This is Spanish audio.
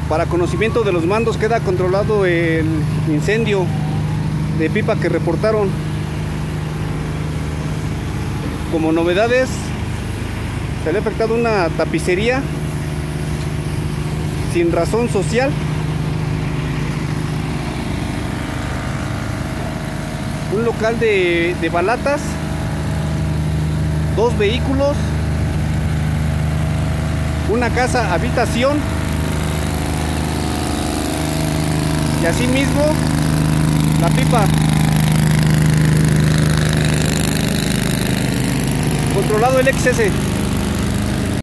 Para conocimiento de los mandos, queda controlado el incendio de pipa que reportaron. Como novedades, se le ha afectado una tapicería sin razón social, un local de balatas, 2 vehículos, una casa habitación y asimismo la pipa. Controlado el XS.